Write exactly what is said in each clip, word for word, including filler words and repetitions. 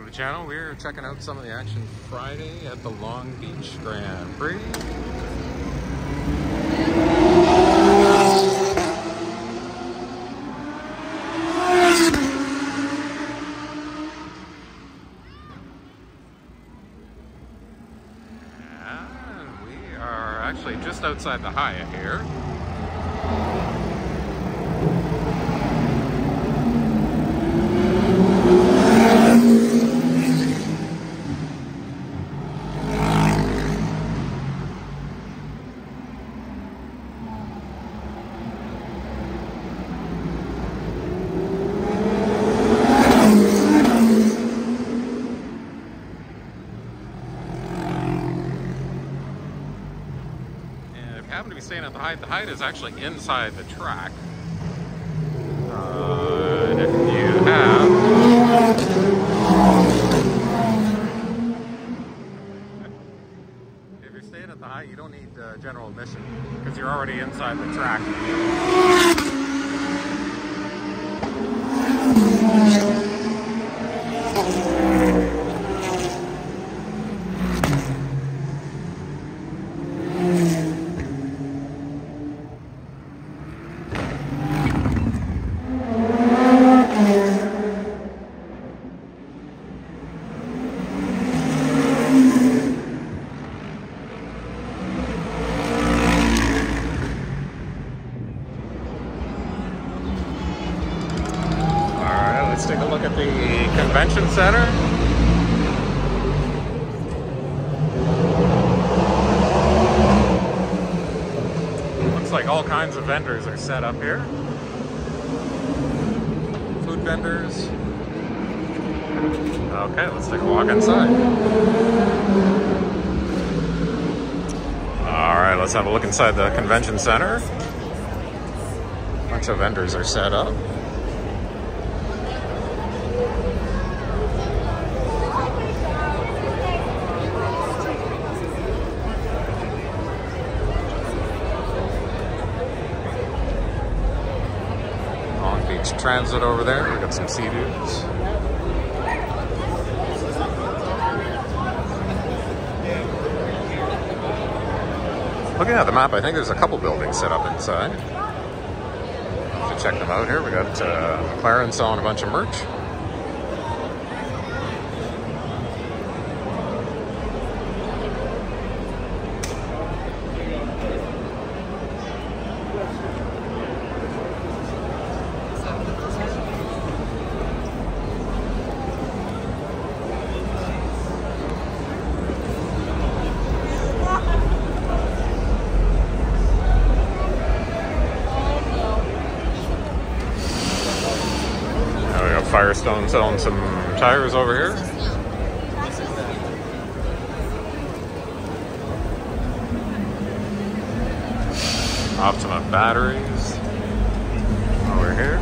the channel. We're checking out some of the action Friday at the Long Beach Grand Prix. And we are actually just outside the Hyatt here. Happen to be staying at the Hyatt. The Hyatt is actually inside the track. Uh, and if you have... if you're staying at the Hyatt, you don't need uh, general admission because you're already inside the track. Let's take a look at the convention center. Looks like all kinds of vendors are set up here. Food vendors. Okay, let's take a walk inside. Alright, let's have a look inside the convention center. A bunch of vendors are set up. Long Beach Transit over there. We got some Sea-Doos. Looking at the map, I think there's a couple buildings set up inside. To check them out here, we got uh, McLaren selling a bunch of merch. Firestone selling some tires over here. Optima batteries over here.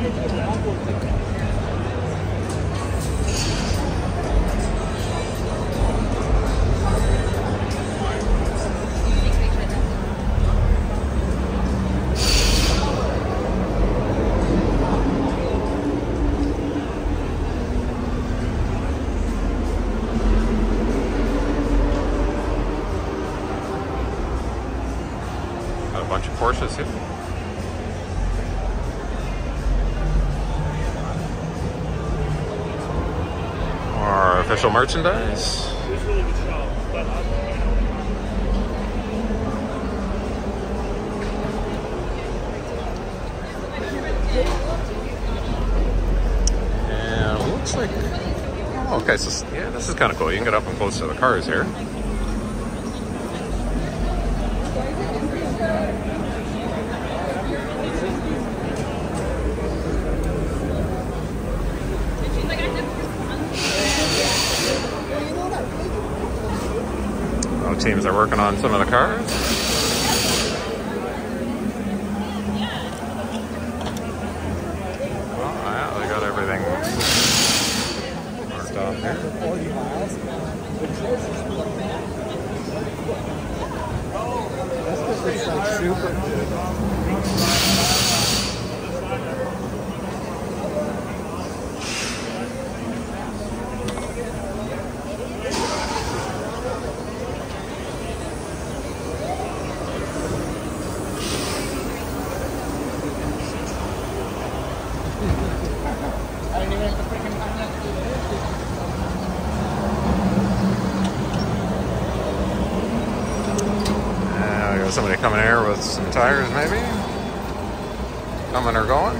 A bunch of Porsches here. Our official merchandise. And it looks like, oh, okay, so yeah, this is kind of cool. You can get up and close to the cars here. Teams are working on some of the cars. Oh, yeah, they got everything marked off here. It's like super good. somebody coming in here with some tires, maybe? Coming or going?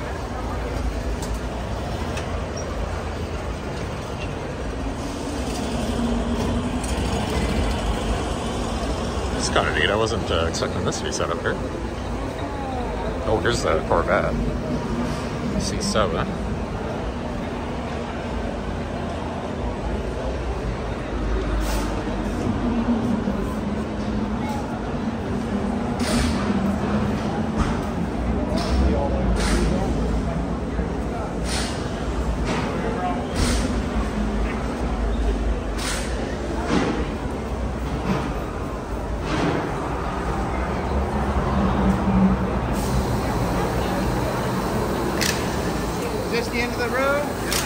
It's kind of neat. I wasn't uh, expecting this to be set up here. Oh, here's the Corvette. C seven. Just the end of the road.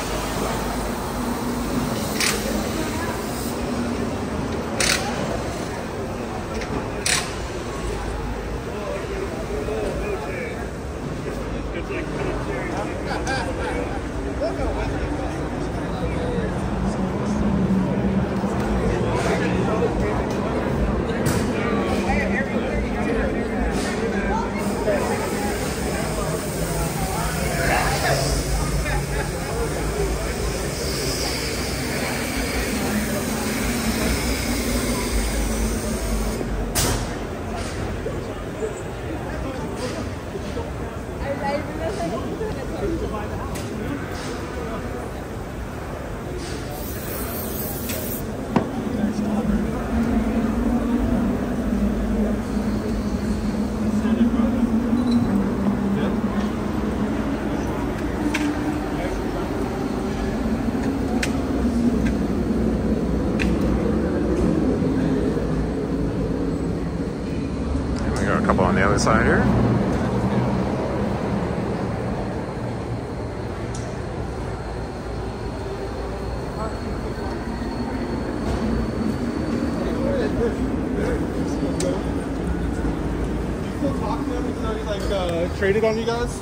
A couple on the other side here. You still talk to him even though he like uh, traded on you guys?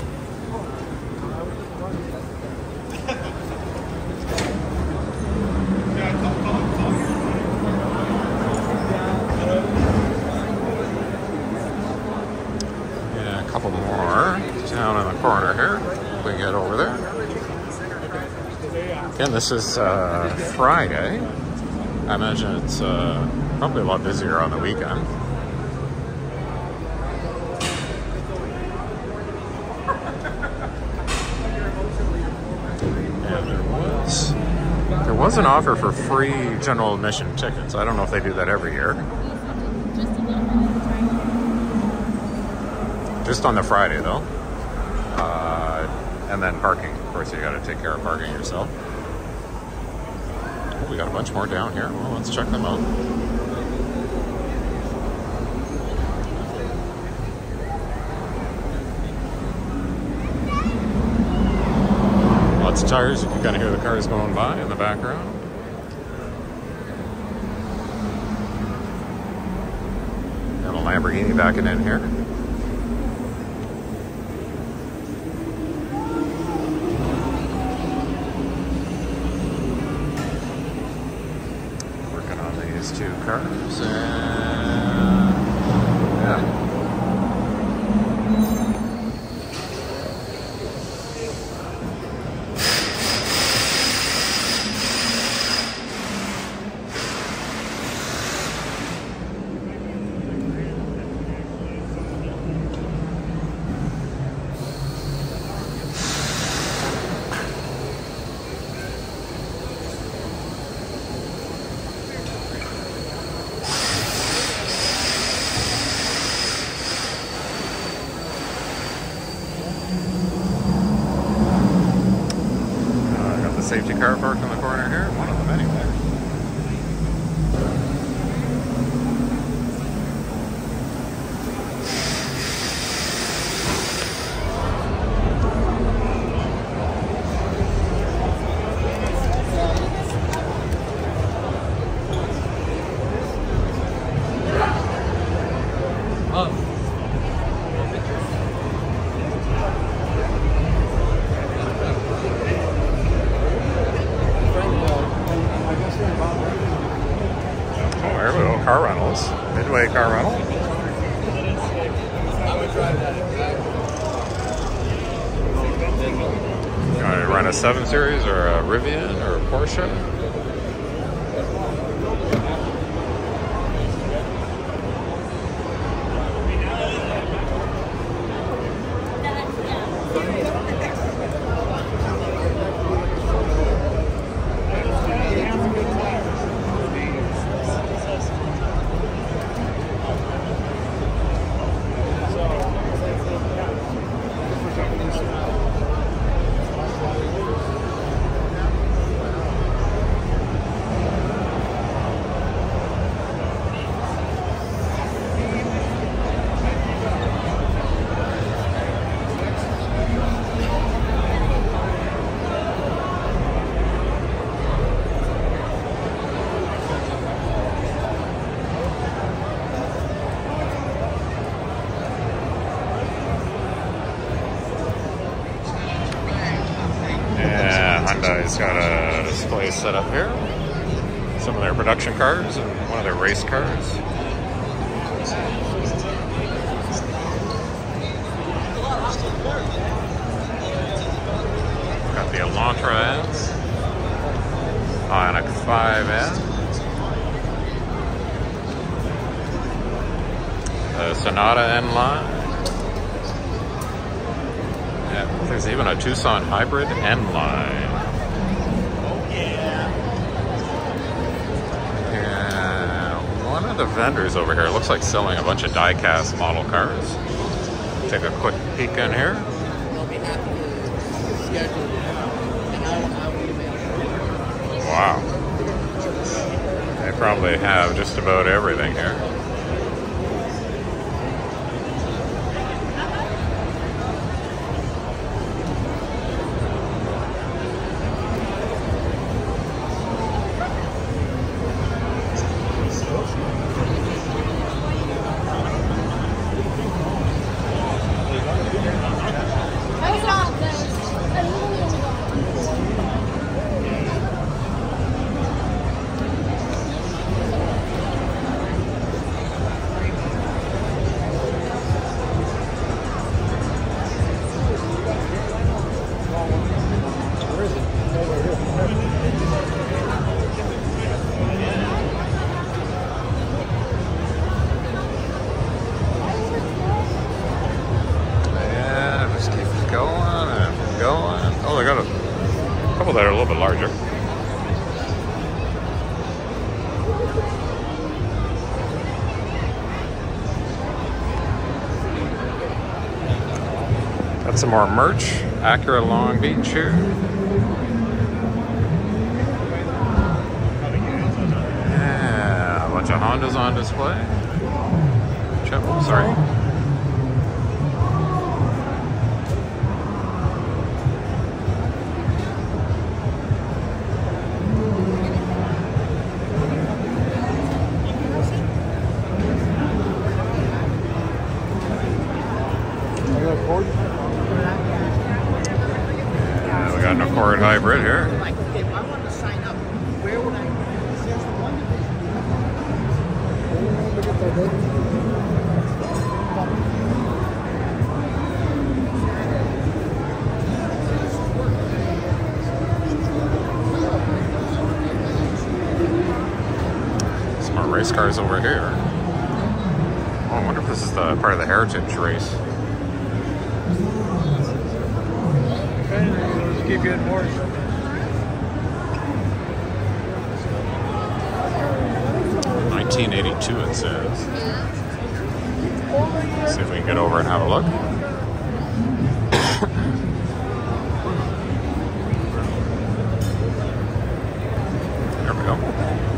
Yeah, a couple more down in the corner here. We can get over there. Again, this is uh, Friday. I imagine it's uh, probably a lot busier on the weekend. And there was there was an offer for free general admission tickets. I don't know if they do that every year. Just on the Friday though. Uh, and then parking. Of course, you got to take care of parking yourself. Oh, we got a bunch more down here. Well, let's check them out. Lots of tires. You can kind of hear the cars going by in the background. Got a Lamborghini backing in here. Working on these two cars and yeah. Safety car parked in the corner here. One of them anyway. Car rentals, Midway Car Rental. rent a seven series or a Rivian or a Porsche. Hyundai's got a display set up here. Some of their production cars and one of their race cars. Got the Elantra S, Ioniq five S, the Sonata N-Line. Yeah, there's even a Tucson Hybrid N-Line. The vendors over here, it looks like selling a bunch of die-cast model cars. Take a quick peek in here. Wow. They probably have just about everything here. That are a little bit larger. Got some more merch. Acura Long Beach here. Yeah, a bunch of Hondas on display. Oh, sorry. Yeah, we got an Accord Hybrid here. Like, okay, if I wanted to sign up, where would I? There's the one division. Some more race cars over here. Oh, I wonder if this is the part of the Heritage race. Keep getting more. nineteen eighty-two it says. See if we can get over and have a look. There we go.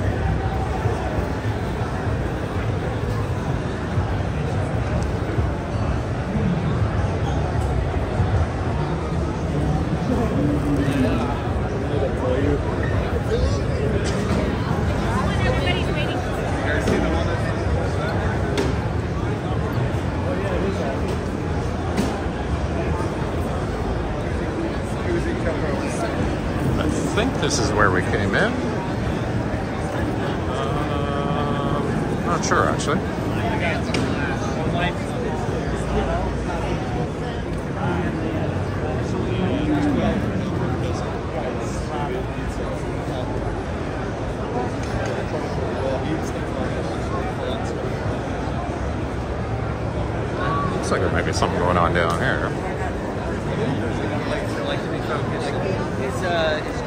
I think this is where we came in. Uh, not sure, actually. Looks like there might be something going on down here. His, uh, his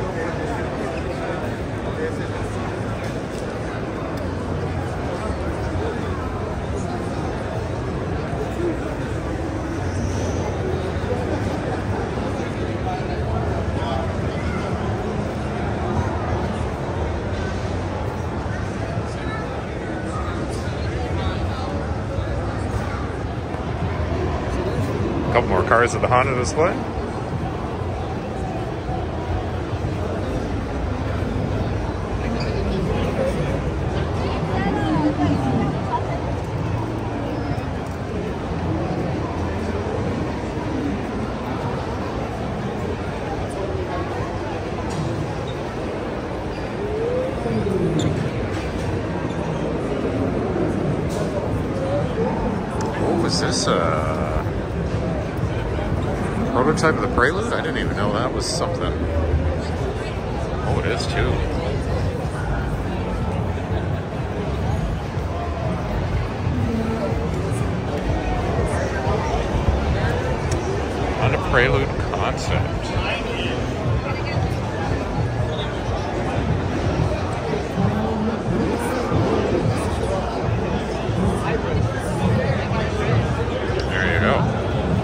A couple more cars at the Honda display. What was this? Uh, prototype of the Prelude? I didn't even know that was something. Oh, it is too. On a Prelude concept. There you go.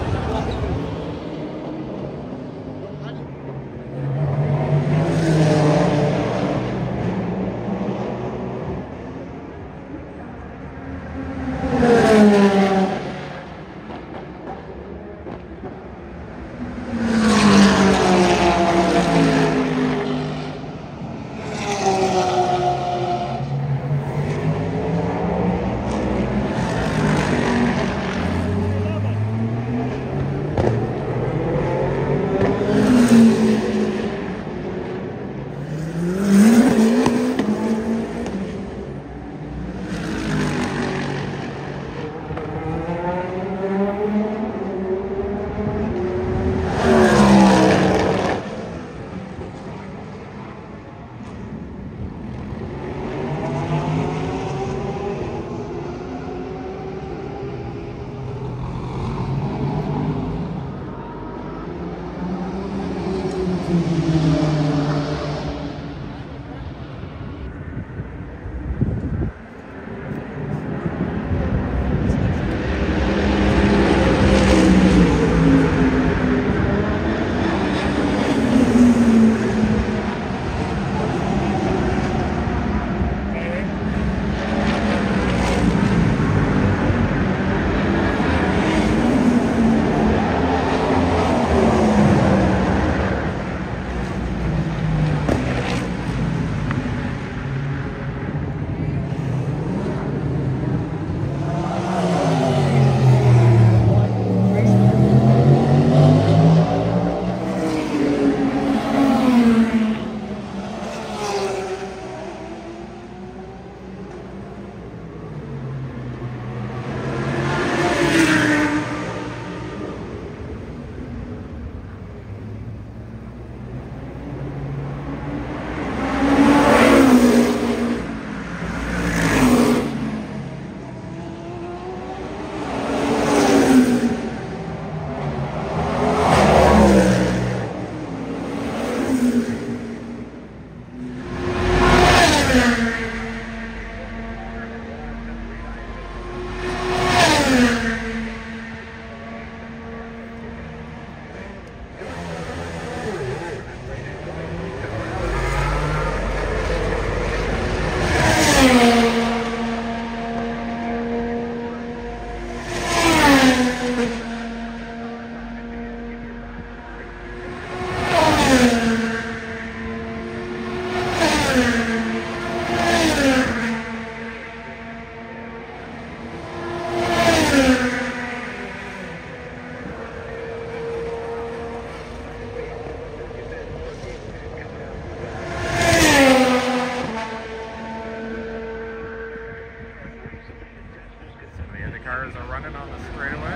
cars are running on the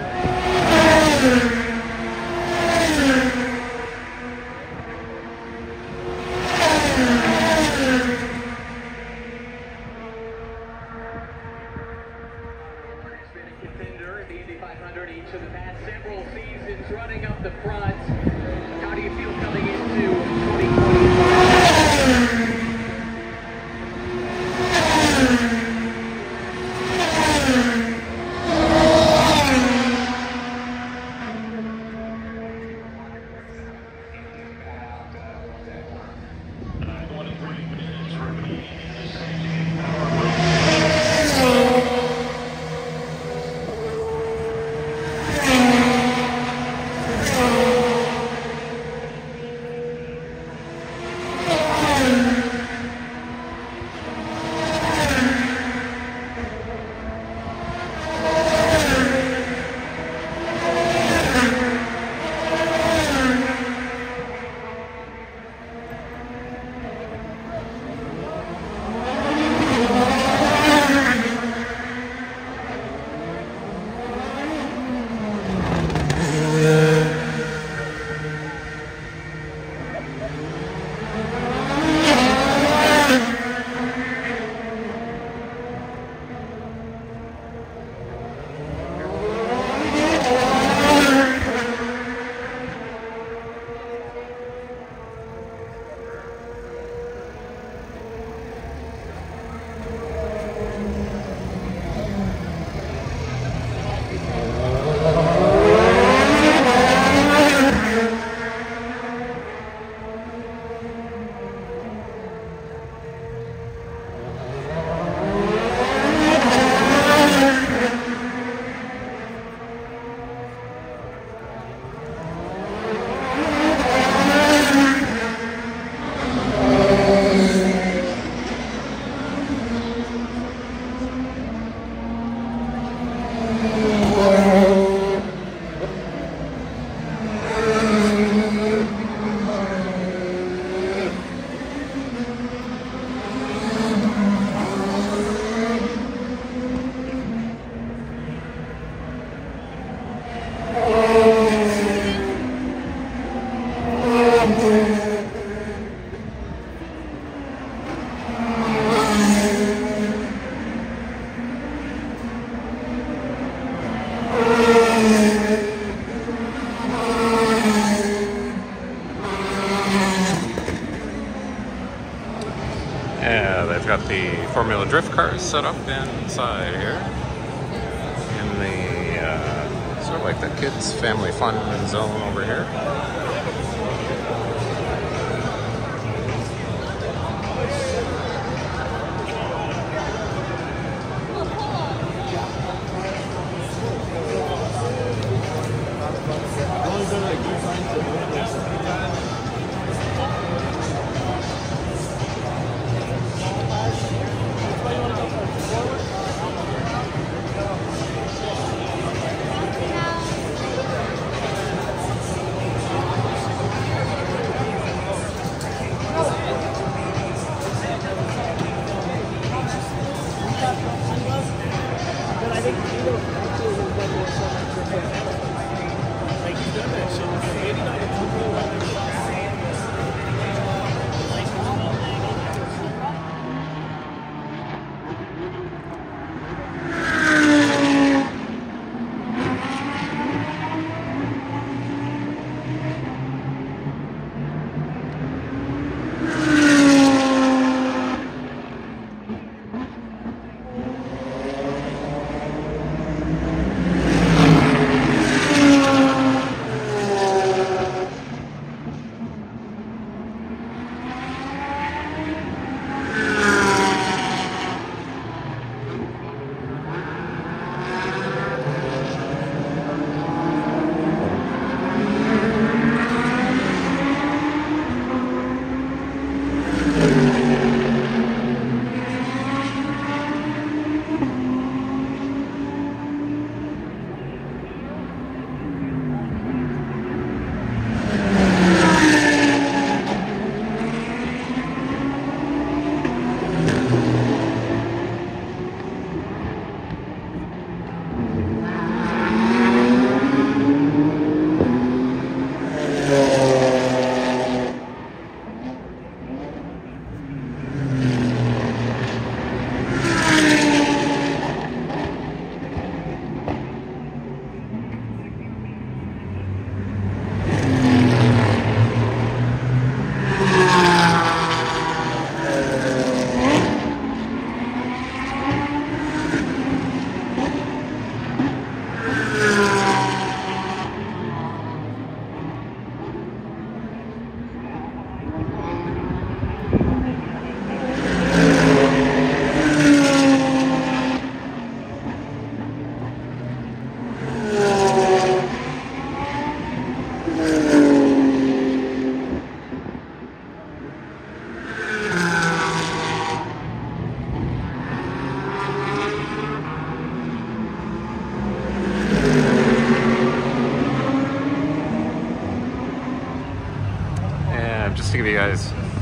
straightaway. Contender, the Indy five five hundred each of the past several seasons running up the front. How do you feel coming into twenty twenty-five? Yeah, they've got the Formula Drift cars set up inside here in the uh, sort of like the kids' family fun zone over here.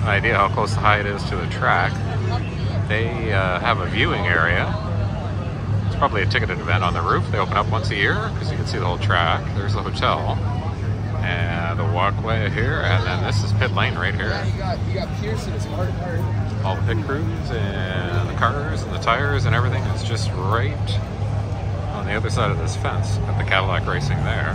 an idea how close the Hyatt is to the track, they uh, have a viewing area. It's probably a ticketed event on the roof. They open up once a year because you can see the whole track. There's the hotel and the walkway here, and then this is pit lane right here. Yeah, you got you got Pearson. It's hard hard. All the pit crews and the cars and the tires and everything is just right on the other side of this fence at the Cadillac Racing there.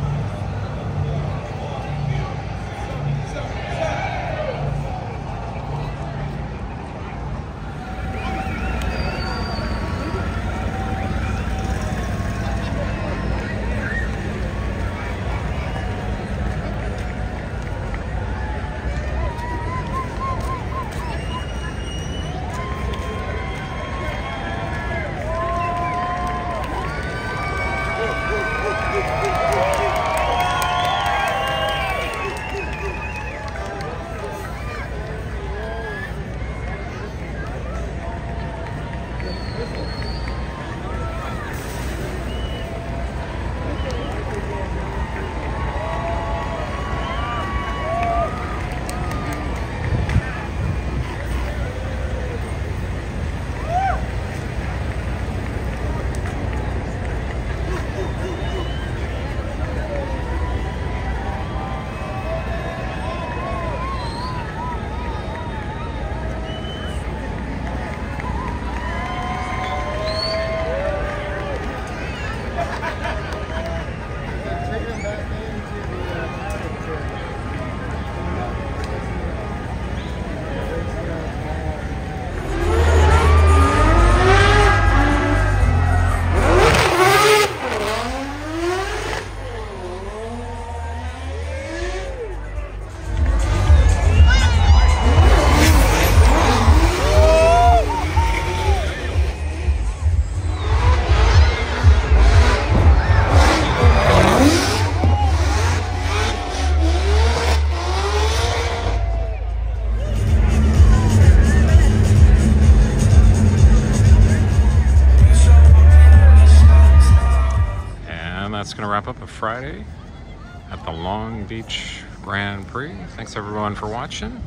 That's going to wrap up a Friday at the Long Beach Grand Prix. Thanks everyone for watching.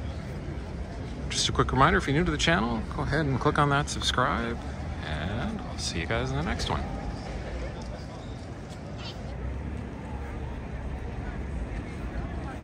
Just a quick reminder, if you're new to the channel, go ahead and click on that subscribe, and I'll see you guys in the next one.